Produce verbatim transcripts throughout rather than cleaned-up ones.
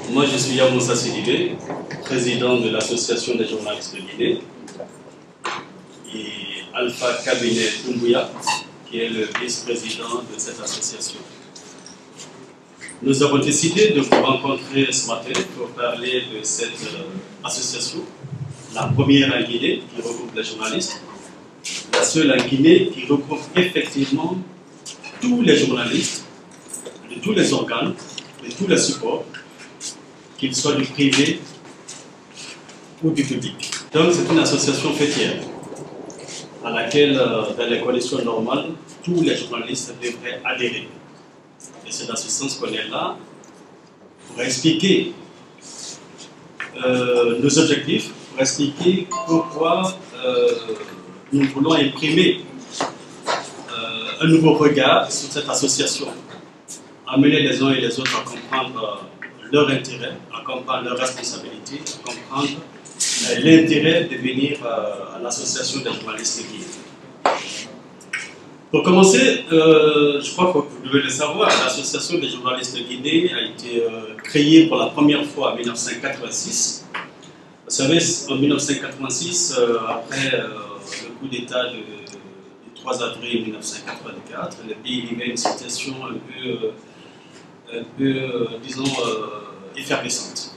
Moi, je suis Yamoussa Sidibé, président de l'Association des journalistes de Guinée, et Alpha Kabinet Doumbouya, qui est le vice-président de cette association. Nous avons décidé de vous rencontrer ce matin pour parler de cette euh, association, la première en Guinée qui regroupe les journalistes, la seule en Guinée qui regroupe effectivement tous les journalistes, de tous les organes, de tous les supports, qu'ils soient du privé ou du public. Donc c'est une association fêtière à laquelle, dans les conditions normales, tous les journalistes devraient adhérer. Et c'est dans ce sens qu'on est là pour expliquer euh, nos objectifs, pour expliquer pourquoi euh, nous voulons imprimer euh, un nouveau regard sur cette association, amener les uns et les autres à comprendre leur intérêt, à comprendre leurs responsabilités, à comprendre euh, l'intérêt de venir euh, à l'association des journalistes guinéens. Pour commencer, euh, je crois que vous devez le savoir, l'association des journalistes de Guinée a été euh, créée pour la première fois en mille neuf cent quatre-vingt-six. Vous savez, en mille neuf cent quatre-vingt-six, euh, après euh, le coup d'État du trois avril mille neuf cent quatre-vingt-quatre, le pays vivait une situation un peu, euh, un peu euh, disons, euh, effervescente.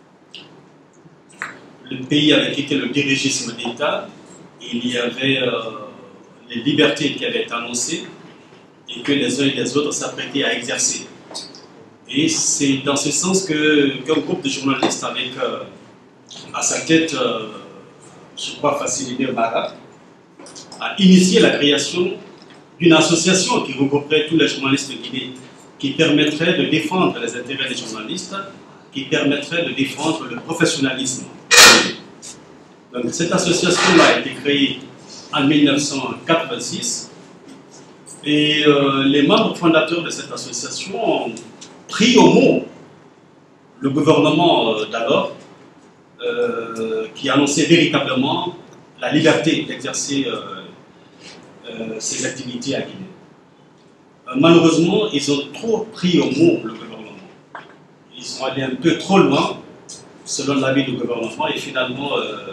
Le pays avait quitté le dirigisme d'État, il y avait euh, les libertés qui avaient été annoncées et que les uns et les autres s'apprêtaient à exercer. Et c'est dans ce sens que qu'un groupe de journalistes avec euh, à sa tête, euh, je crois, Fassili Bara, a initié la création d'une association qui regrouperait tous les journalistes de Guinée, qui permettrait de défendre les intérêts des journalistes, qui permettrait de défendre le professionnalisme. Donc cette association-là a été créée en mille neuf cent quatre-vingt-six et euh, les membres fondateurs de cette association ont pris au mot le gouvernement euh, d'alors euh, qui annonçait véritablement la liberté d'exercer euh, euh, ses activités à Guinée. Euh, malheureusement, ils ont trop pris au mot le gouvernement. Ils sont allés un peu trop loin selon l'avis du gouvernement et finalement euh,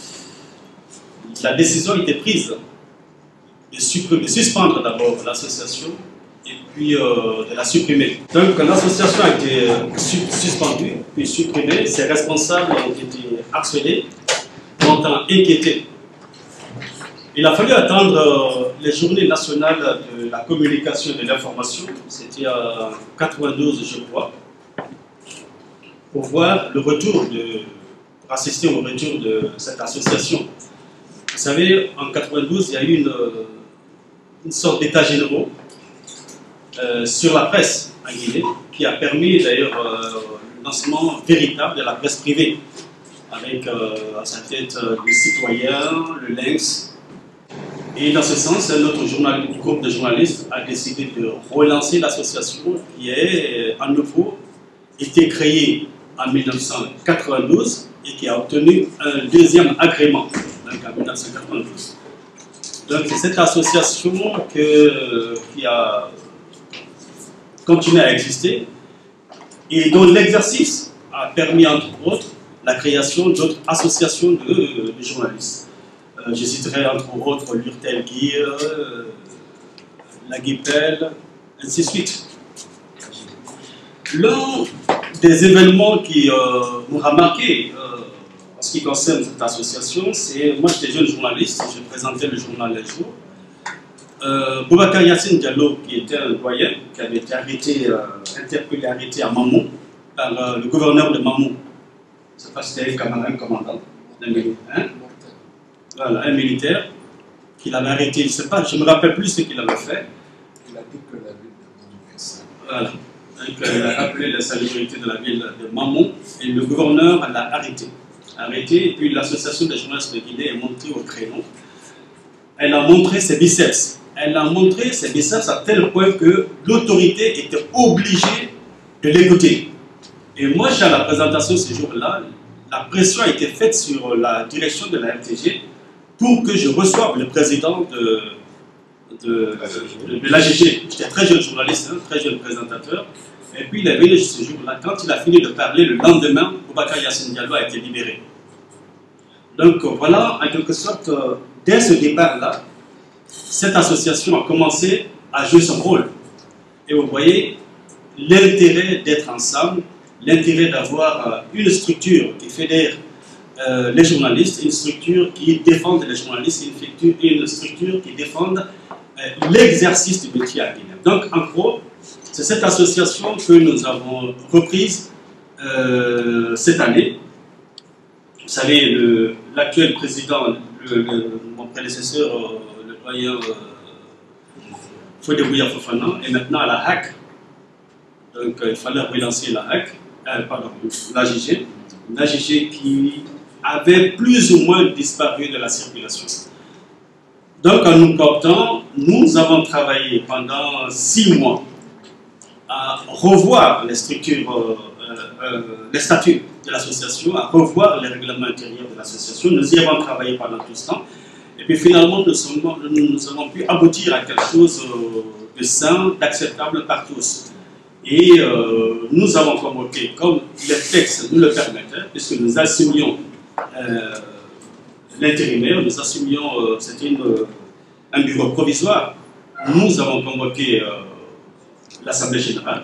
la décision était prise de, supprimer, de suspendre d'abord l'association et puis euh, de la supprimer. Donc l'association a été suspendue, puis supprimée, ses responsables ont été harcelés, longtemps inquiétés. Il a fallu attendre euh, les journées nationales de la communication et de l'information, c'était en mille neuf cent quatre-vingt-douze je crois, pour voir le retour, de, pour assister au retour de cette association. Vous savez, en mille neuf cent quatre-vingt-douze, il y a eu une, une sorte d'état généraux euh, sur la presse en Guinée, qui a permis d'ailleurs euh, le lancement véritable de la presse privée, avec euh, à sa tête euh, les citoyens, le Lynx. Et dans ce sens, notre journal, groupe de journalistes a décidé de relancer l'association qui est à nouveau été créée en mille neuf cent quatre-vingt-douze et qui a obtenu un deuxième agrément. En mille neuf cent quatre-vingt-douze. Donc c'est cette association que, qui a continué à exister et dont l'exercice a permis entre autres la création d'autres associations de, de journalistes. Euh, je citerai entre autres l'Urtel Guir, euh, la Guipel, ainsi de suite. L'un des événements qui euh, nous a marqué euh, en ce qui concerne cette association, c'est, moi j'étais jeune journaliste, je présentais le journal Les Jours. Euh, Boubacar Yassine Diallo, qui était un doyen, qui avait été arrêté, euh, interpellé, arrêté à Mamou, par euh, le gouverneur de Mamou. Je ne sais pas si c'était un camarade, un commandant, un militaire, hein? Voilà, un militaire, qui l'avait arrêté, je ne sais pas, je ne me rappelle plus ce qu'il avait fait. Il a dit que la ville de Mamou est saine. Voilà, donc il a rappelé la salubrité de la ville de Mamou, et le gouverneur l'a arrêté. arrêté, et puis l'association des journalistes de Guinée est montée au créneau. Elle a montré ses biceps. Elle a montré ses biceps à tel point que l'autorité était obligée de l'écouter. Et moi, à la présentation ce jour-là, la pression a été faite sur la direction de la R T G pour que je reçoive le président de, de, de, de l'A G G. J'étais très jeune journaliste, hein, très jeune présentateur. Et puis il est venu ce jour-là, quand il a fini de parler, le lendemain, Boubacar Yassine Diallo a été libéré. Donc voilà, en quelque sorte, dès ce départ-là, cette association a commencé à jouer son rôle. Et vous voyez l'intérêt d'être ensemble, l'intérêt d'avoir une structure qui fédère euh, les journalistes, une structure qui défende les journalistes, une structure, une structure qui défende euh, l'exercice du métier à Guinée. Donc en gros, c'est cette association que nous avons reprise euh, cette année. Vous savez, l'actuel président, le, le, mon prédécesseur, euh, le doyen euh, Fodé Fofana, est maintenant à la H A C. Donc euh, il fallait relancer la H A C, euh, pardon, l'A J G, l'A J G qui avait plus ou moins disparu de la circulation. Donc en nous cooptant, nous avons travaillé pendant six mois à revoir les structures, euh, euh, les statuts de l'association, à revoir les règlements intérieurs de l'association. Nous y avons travaillé pendant tout ce temps. Et puis finalement, nous, sommes, nous, nous avons pu aboutir à quelque chose de sain, d'acceptable par tous. Et euh, nous avons convoqué, comme les textes nous le permettaient, puisque nous assumions euh, l'intérimaire, nous assumions, euh, c'était un bureau provisoire, nous avons convoqué euh, l'Assemblée générale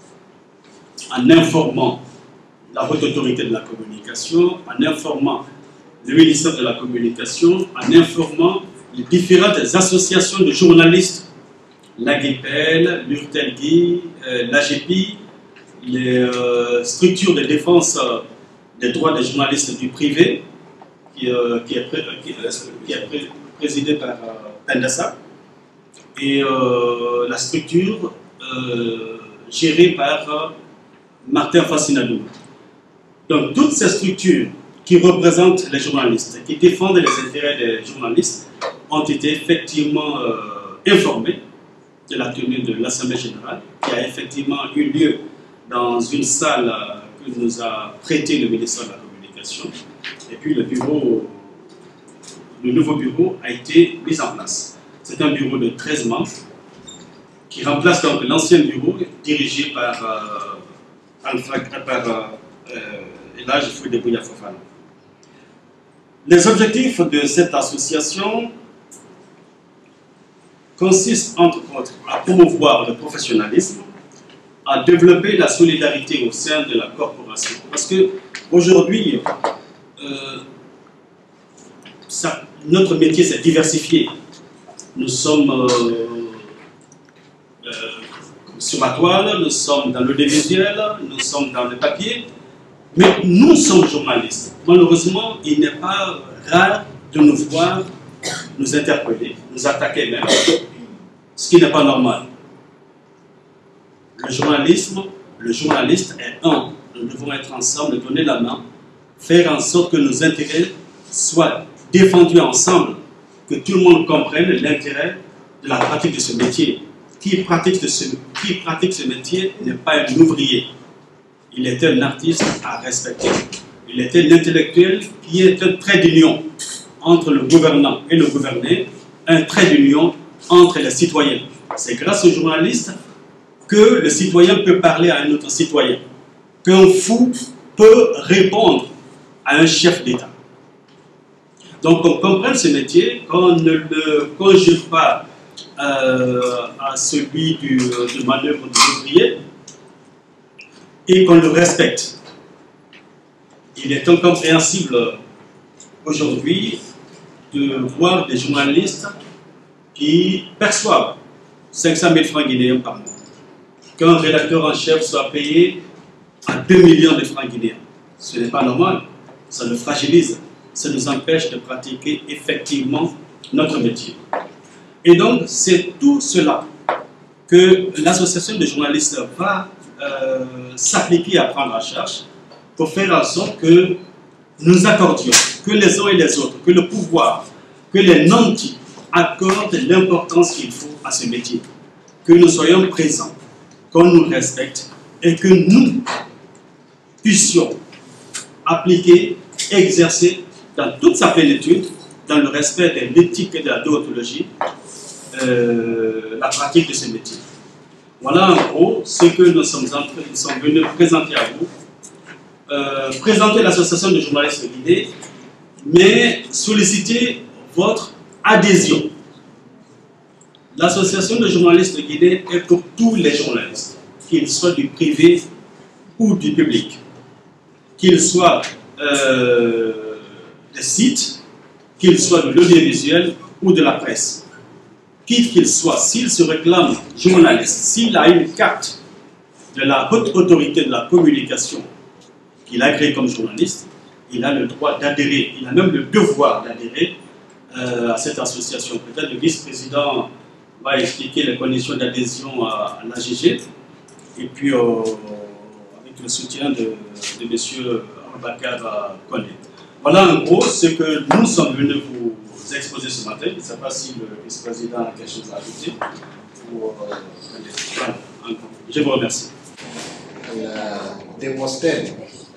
en informant la haute autorité de la communication, en informant le ministère de la Communication, en informant les différentes associations de journalistes, l'A G P L, l'Urtelgui, euh, l'A G P I, les euh, structures de défense euh, des droits des journalistes du privé, qui, euh, qui, est, pré qui, euh, qui est pré présidée par euh, Pendassa, et euh, la structure euh, gérée par euh, Martin Fassinadou. Donc toutes ces structures qui représentent les journalistes, qui défendent les intérêts des journalistes, ont été effectivement euh, informées de la tenue de l'Assemblée générale, qui a effectivement eu lieu dans une salle que nous a prêté le ministère de la Communication. Et puis le bureau, le nouveau bureau a été mis en place. C'est un bureau de treize membres qui remplace donc l'ancien bureau dirigé par euh, Alpha, par euh, Elhadji Fodé Fofana. Les objectifs de cette association consistent entre autres à promouvoir le professionnalisme, à développer la solidarité au sein de la corporation. Parce que aujourd'hui, euh, notre métier s'est diversifié. Nous sommes euh, euh, sur la toile, nous sommes dans l'audiovisuel, nous sommes dans le papier, mais nous sommes journalistes. Malheureusement, il n'est pas rare de nous voir nous interpeller, nous attaquer même, ce qui n'est pas normal. Le journalisme, le journaliste est un. Nous devons être ensemble, donner la main, faire en sorte que nos intérêts soient défendus ensemble, que tout le monde comprenne l'intérêt de la pratique de ce métier. Qui pratique, de ce, qui pratique ce métier n'est pas un ouvrier. Il est un artiste à respecter. Il est un intellectuel qui est un trait d'union entre le gouvernant et le gouverné, un trait d'union entre les citoyens. C'est grâce aux journalistes que le citoyen peut parler à un autre citoyen, qu'un fou peut répondre à un chef d'État. Donc, qu'on comprenne ce métier, qu'on ne le conjugue pas euh, à celui du, du manœuvre de l'ouvrier, et qu'on le respecte. Il est incompréhensible aujourd'hui de voir des journalistes qui perçoivent cinq cent mille francs guinéens par mois. Qu'un rédacteur en chef soit payé à deux millions de francs guinéens. Ce n'est pas normal, ça nous fragilise, ça nous empêche de pratiquer effectivement notre métier. Et donc, c'est tout cela que l'association de journalistes va euh, s'appliquer à prendre en charge pour faire en sorte que nous accordions, que les uns et les autres, que le pouvoir, que les nantis accordent l'importance qu'il faut à ce métier, que nous soyons présents, qu'on nous respecte et que nous puissions appliquer, exercer dans toute sa plénitude, dans le respect de l'éthique et de la déontologie, euh, la pratique de ce métier. Voilà en gros ce que nous sommes, en, nous sommes venus présenter à vous. Euh, présenter l'association de journalistes guidés, mais solliciter votre adhésion. L'association de journalistes guidés est pour tous les journalistes, qu'ils soient du privé ou du public, qu'ils soient euh, des sites, qu'ils soient de l'audiovisuel ou de la presse. Qui qu'il soit, s'il se réclame journaliste, s'il a une carte de la haute autorité de la communication qu'il agrée comme journaliste, il a le droit d'adhérer, il a même le devoir d'adhérer euh, à cette association. Peut-être le vice-président va expliquer les conditions d'adhésion à, à l'A G G, et puis euh, avec le soutien de, de M. Abakar Koné. Voilà en gros ce que nous sommes venus vous exposer ce matin. Je ne sais pas si le vice-président a quelque chose à ajouter. Pour, euh, voilà, je vous remercie. La Démosthène.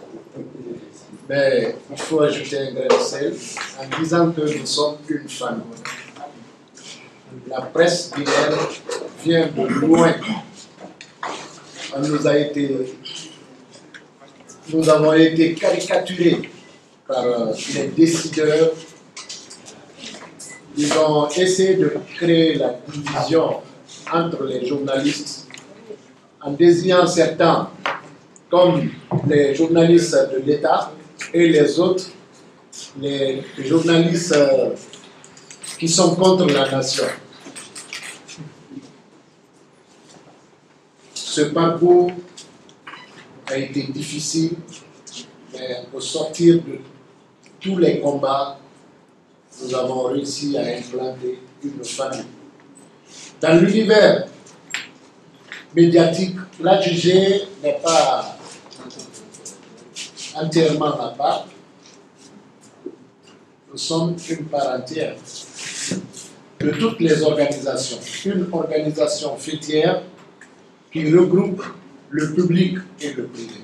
Mais il faut ajouter un grain de sel en disant que nous sommes une famille. La presse guinéenne vient de loin. On nous a été, nous avons été caricaturés par les décideurs. Ils ont essayé de créer la division entre les journalistes en désignant certains comme les journalistes de l'État et les autres, les journalistes euh, qui sont contre la nation. Ce parcours a été difficile, mais au sortir de tous les combats, nous avons réussi à implanter une famille. Dans l'univers médiatique, l'A G G n'est pas entièrement à part. Nous sommes une part entière de toutes les organisations. Une organisation fêtière qui regroupe le public et le privé.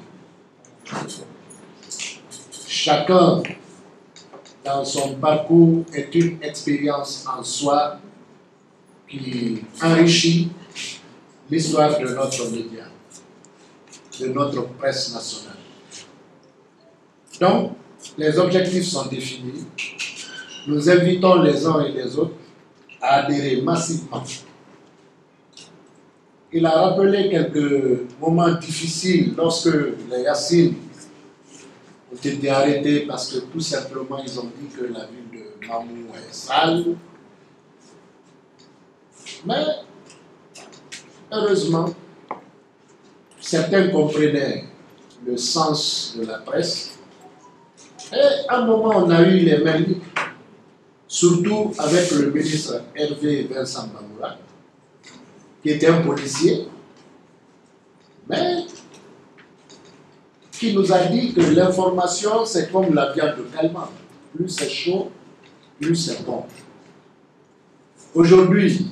Chacun, dans son parcours, est une expérience en soi qui enrichit l'histoire de notre média, de notre presse nationale. Donc, les objectifs sont définis. Nous invitons les uns et les autres à adhérer massivement. Il a rappelé quelques moments difficiles lorsque les Yassine ont été arrêtés parce que tout simplement ils ont dit que la ville de Mamou est sale. Mais heureusement, certains comprenaient le sens de la presse. Et à un moment, on a eu les mains libres, surtout avec le ministre Hervé Vincent Mamoura, qui était un policier, mais qui nous a dit que l'information, c'est comme la viande de calmant. Plus c'est chaud, plus c'est bon. Aujourd'hui,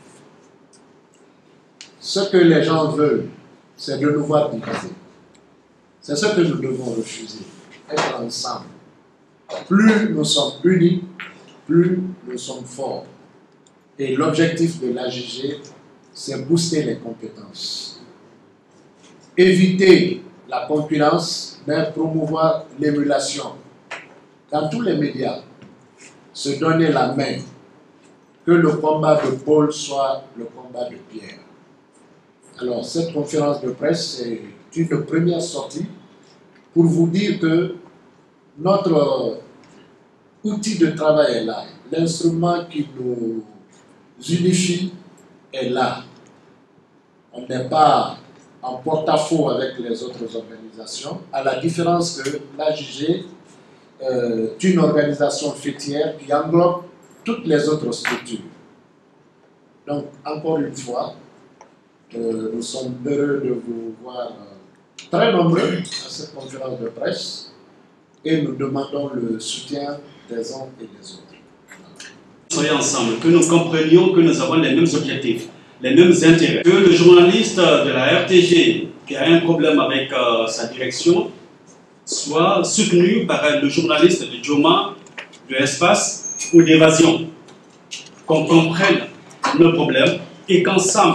ce que les gens veulent, c'est de nous voir diviser. C'est ce que nous devons refuser, être ensemble. Plus nous sommes unis, plus nous sommes forts. Et l'objectif de l'A G G, c'est booster les compétences. Éviter la concurrence, mais promouvoir l'émulation. Dans tous les médias, se donner la main, que le combat de Paul soit le combat de Pierre. Alors, cette conférence de presse, c'est une première sortie pour vous dire que notre outil de travail est là. L'instrument qui nous unifie est là. On n'est pas en porte-à-faux avec les autres organisations, à la différence que l'A G G euh, est une organisation fêtière qui englobe toutes les autres structures. Donc, encore une fois, euh, nous sommes heureux de vous voir euh, très nombreux à cette conférence de presse et nous demandons le soutien des uns et des autres. Soyons ensemble, que nous comprenions que nous avons les mêmes objectifs, les mêmes intérêts. Que le journaliste de la R T G qui a un problème avec euh, sa direction soit soutenu par le journaliste de Djoma, de Espace ou d'Évasion. Qu'on comprenne nos problèmes et qu'ensemble,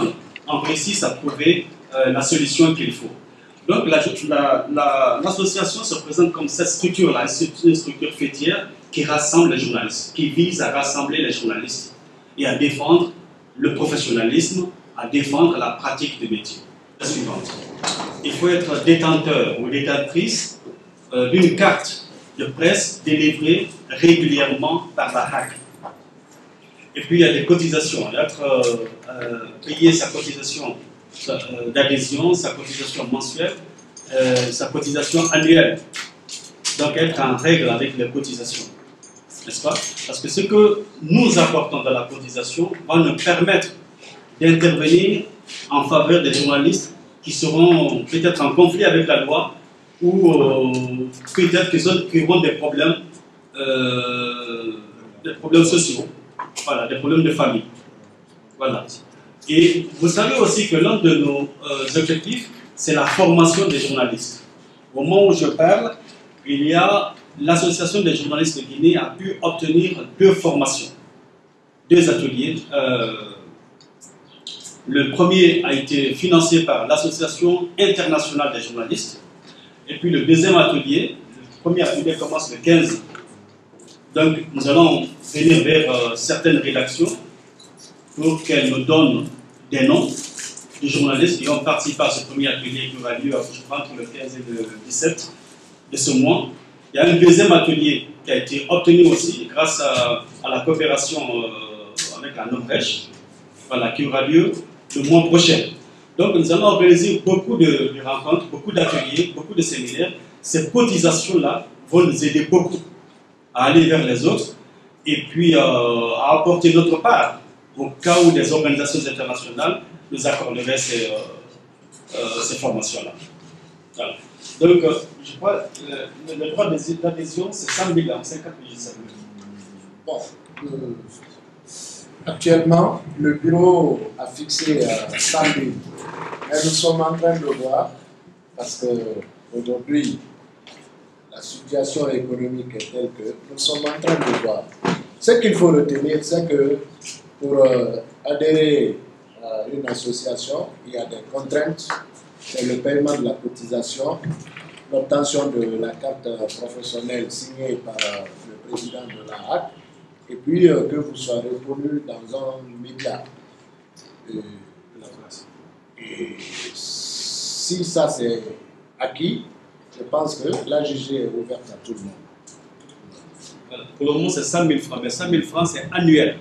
on réussisse à trouver euh, la solution qu'il faut. Donc l'association la, la, la, se présente comme cette structure-là, une structure fêtière qui rassemble les journalistes, qui vise à rassembler les journalistes et à défendre le professionnalisme, à défendre la pratique du métier. La suivante. Il faut être détenteur ou détentrice euh, d'une carte de presse délivrée régulièrement par la H A C. Et puis il y a des cotisations, il y a être euh, euh, payer sa cotisation euh, d'adhésion, sa cotisation mensuelle, euh, sa cotisation annuelle. Donc être en règle avec les cotisations, n'est-ce pas? Parce que ce que nous apportons dans la cotisation va nous permettre d'intervenir en faveur des journalistes qui seront peut-être en conflit avec la loi ou euh, peut-être qu'ils auront des problèmes, euh, des problèmes sociaux, voilà, des problèmes de famille. Voilà. Et vous savez aussi que l'un de nos euh, objectifs, c'est la formation des journalistes. Au moment où je parle, il y a l'Association des journalistes de Guinée a pu obtenir deux formations, deux ateliers. Euh, le premier a été financé par l'Association internationale des journalistes. Et puis le deuxième atelier, le premier atelier commence le quinze. Donc nous allons venir vers euh, certaines rédactions pour qu'elles nous donnent des noms de journalistes qui ont participé à ce premier atelier qui aura lieu, je crois, entre le quinze et le dix-sept de ce mois. Il y a un deuxième atelier qui a été obtenu aussi grâce à, à la coopération euh, avec la Norvège, voilà, qui aura lieu le mois prochain. Donc nous allons organiser beaucoup de, de rencontres, beaucoup d'ateliers, beaucoup de séminaires. Ces cotisations-là vont nous aider beaucoup à aller vers les autres et puis euh, à apporter notre part au cas où des organisations internationales nous accorderaient ces, euh, euh, ces formations-là. Voilà. Donc, euh, je crois que le, le droit d'adhésion, c'est cent mille, cinquante mille. Bon, euh, actuellement, le bureau a fixé euh, cent mille. Mais nous sommes en train de voir, parce qu'aujourd'hui, la situation économique est telle que nous sommes en train de voir. Ce qu'il faut retenir, c'est que pour euh, adhérer à une association, il y a des contraintes. C'est le paiement de la cotisation, l'obtention de la carte professionnelle signée par euh, le président de la H A C, et puis euh, que vous soyez reconnu dans un média. Et, et si ça c'est acquis, je pense que la J G est ouverte à tout le monde. Pour le moment, c'est cent mille francs, mais cent mille francs, c'est annuel.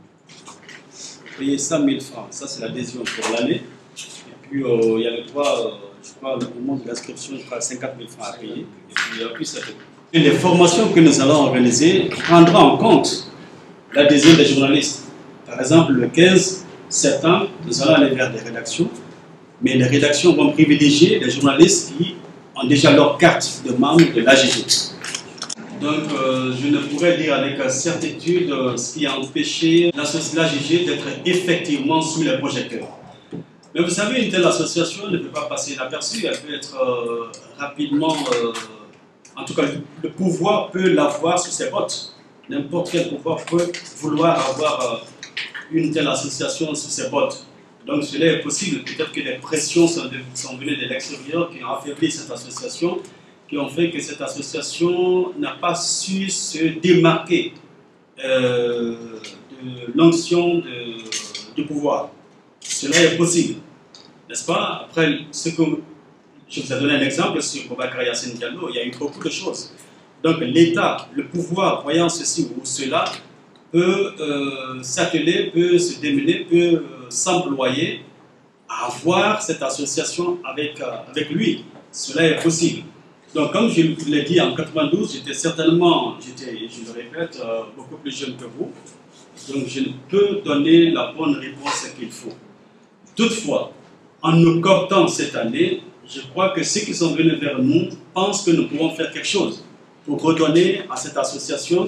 Vous payez cent mille francs, ça c'est l'adhésion pour l'année. Et puis, euh, il y a le droit, euh, je crois, au moment de l'inscription, je crois, cinquante mille francs à payer. Et puis, il y a plus ça. Et les formations que nous allons organiser prendront en compte l'adhésion des journalistes. Par exemple, le quinze septembre, nous allons aller vers des rédactions, mais les rédactions vont privilégier les journalistes qui ont déjà leur carte de membre de l'A G G. Donc, euh, je ne pourrais dire avec certitude euh, ce qui a empêché l'association G G d'être effectivement sous les projecteurs. Mais vous savez, une telle association ne peut pas passer inaperçue, elle peut être euh, rapidement, euh, en tout cas, le pouvoir peut l'avoir sous ses bottes. N'importe quel pouvoir peut vouloir avoir euh, une telle association sous ses bottes. Donc, cela est possible. Peut-être que des pressions sont, de, sont venues de l'extérieur qui ont affaibli cette association, qui ont fait que cette association n'a pas su se démarquer euh, de l'onction du pouvoir. Cela est possible, n'est-ce pas? Après, ce que je vous ai donné un exemple sur Boubacar Yassine Diallo, il y a eu beaucoup de choses. Donc l'État, le pouvoir, voyant ceci ou cela, peut euh, s'atteler, peut se démener, peut euh, s'employer à avoir cette association avec, euh, avec lui. Cela est possible. Donc, comme je vous l'ai dit en quatre-vingt-douze, j'étais certainement, j'étais, je le répète, euh, beaucoup plus jeune que vous. Donc, je ne peux donner la bonne réponse qu'il faut. Toutefois, en nous cooptant cette année, je crois que ceux qui sont venus vers nous pensent que nous pouvons faire quelque chose pour redonner à cette association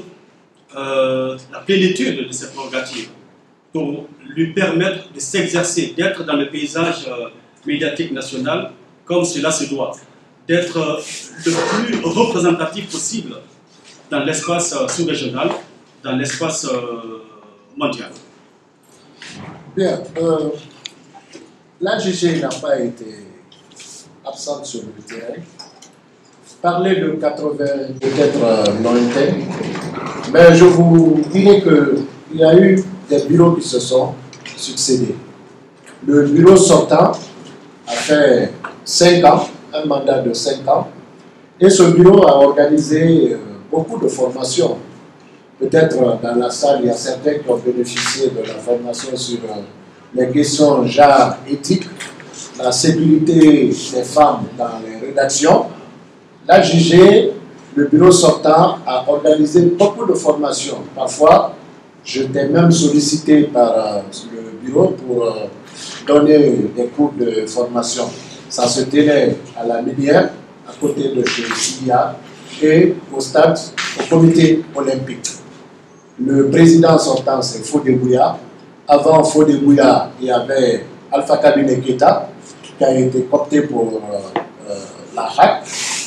euh, la plénitude de ses prérogatives, pour lui permettre de s'exercer, d'être dans le paysage euh, médiatique national comme cela se doit, d'être euh, le plus représentatif possible dans l'espace euh, sous-régional, dans l'espace euh, mondial. Bien. Euh, l'A G G n'a pas été absente sur le terrain. Parler de quatre-vingts peut-être euh, lointain, mais je vous dirais qu'il y a eu des bureaux qui se sont succédés. Le bureau sortant a fait cinq ans, un mandat de cinq ans, et ce bureau a organisé euh, beaucoup de formations. Peut-être euh, dans la salle, il y a certains qui ont bénéficié de la formation sur euh, les questions genre éthique, la sécurité des femmes dans les rédactions. L'A G G, le bureau sortant, a organisé beaucoup de formations. Parfois, j'étais même sollicité par euh, le bureau pour euh, donner des cours de formation. Ça se tenait à la Minière, à côté de chez S I A, et au stade, au comité olympique. Le président sortant, c'est Fodé-Bouya. Avant Fodé-Bouya, il y avait Alpha Kabine Keita, qui a été coopté pour euh, euh, la H A C.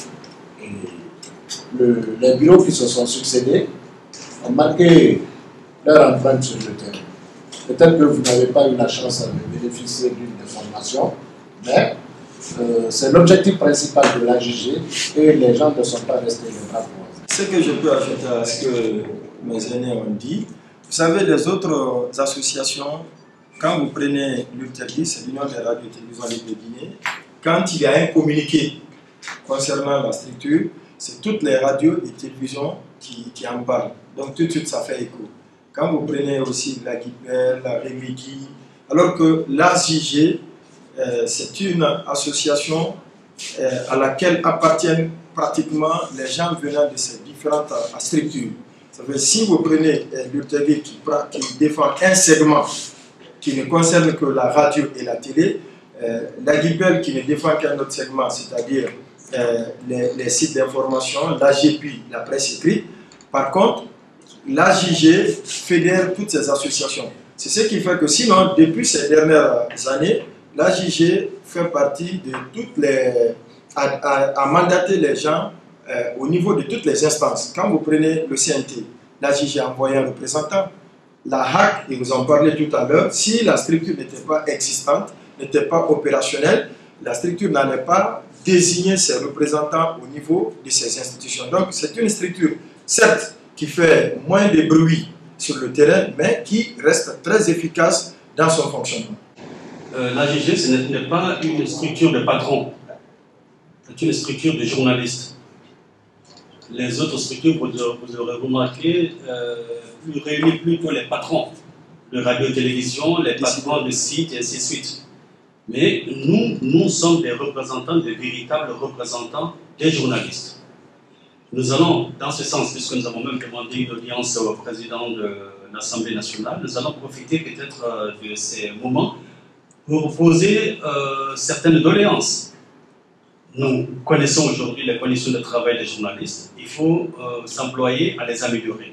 Et le, les bureaux qui se sont succédés ont marqué leur empreinte sur le terrain. Peut-être que vous n'avez pas eu la chance de bénéficier d'une formation, mais euh, c'est l'objectif principal de l'A G G et les gens ne sont pas restés les bras croisés. Ce que je peux ajouter à ce que mes aînés ont dit, vous savez, les autres associations, quand vous prenez l'U T D I, c'est l'Union des radios et télévisions libres de Guinée, quand il y a un communiqué concernant la structure, c'est toutes les radios et télévisions qui, qui en parlent. Donc tout de suite, ça fait écho. Quand vous prenez aussi la Guipel, la Remedi, alors que l'A G G, euh, c'est une association euh, à laquelle appartiennent pratiquement les gens venant de ces différentes euh, structures. Ça veut dire, si vous prenez euh, l'U T D qui, qui défend un segment qui ne concerne que la radio et la télé, euh, la Guipel qui ne défend qu'un autre segment, c'est-à-dire euh, les, les sites d'information, l'A G P, la presse écrite. Par contre, l'A G G fédère toutes ces associations. C'est ce qui fait que sinon, depuis ces dernières années, l'A G G fait partie de toutes les... à, à, à mandater les gens euh, au niveau de toutes les instances. Quand vous prenez le C N T, l'A G G a envoyé un représentant. La H A C, et vous en parlez tout à l'heure, si la structure n'était pas existante, n'était pas opérationnelle, la structure n'allait pas désigner ses représentants au niveau de ces institutions. Donc c'est une structure, certes, qui fait moins de bruit sur le terrain, mais qui reste très efficace dans son fonctionnement. Euh, L'A G G, ce n'est pas une structure de patron, c'est une structure de journalistes. Les autres structures, vous, vous aurez remarqué, euh, réunissent plutôt les patrons de radio-télévision, les patrons de sites et ainsi de suite. Mais nous, nous sommes des représentants, des véritables représentants des journalistes. Nous allons, dans ce sens, puisque nous avons même demandé une audience au président de l'Assemblée nationale, nous allons profiter peut-être de ces moments pour poser euh, certaines doléances. Nous connaissons aujourd'hui les conditions de travail des journalistes, il faut euh, s'employer à les améliorer.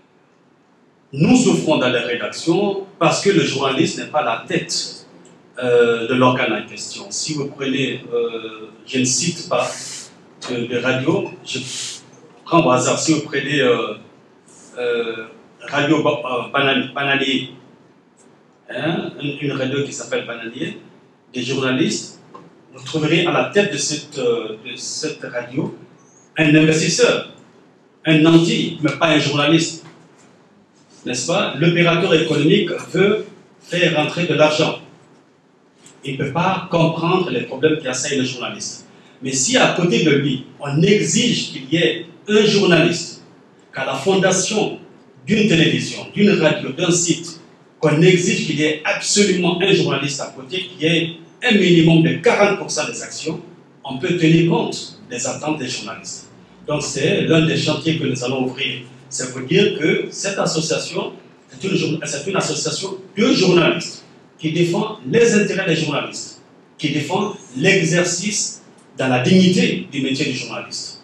Nous souffrons dans les rédactions parce que le journaliste n'est pas la tête euh, de l'organe en question. Si vous prenez, euh, je ne cite pas de, de radio, je prends au hasard, si vous prenez euh, euh, Radio euh, Banalier, hein, une, une radio qui s'appelle Banalier, des journalistes, vous trouverez à la tête de cette, euh, de cette radio un investisseur, un nanti, mais pas un journaliste. N'est-ce pas? L'opérateur économique veut faire rentrer de l'argent. Il ne peut pas comprendre les problèmes qui assaillent le journaliste. Mais si à côté de lui, on exige qu'il y ait un journaliste, qu'à la fondation d'une télévision, d'une radio, d'un site, qu'on exige qu'il y ait absolument un journaliste à côté, qu'il y ait un minimum de quarante pour cent des actions, on peut tenir compte des attentes des journalistes. Donc c'est l'un des chantiers que nous allons ouvrir. C'est pour dire que cette association est une, c'est une association de journalistes qui défend les intérêts des journalistes, qui défend l'exercice dans la dignité du métier du journaliste.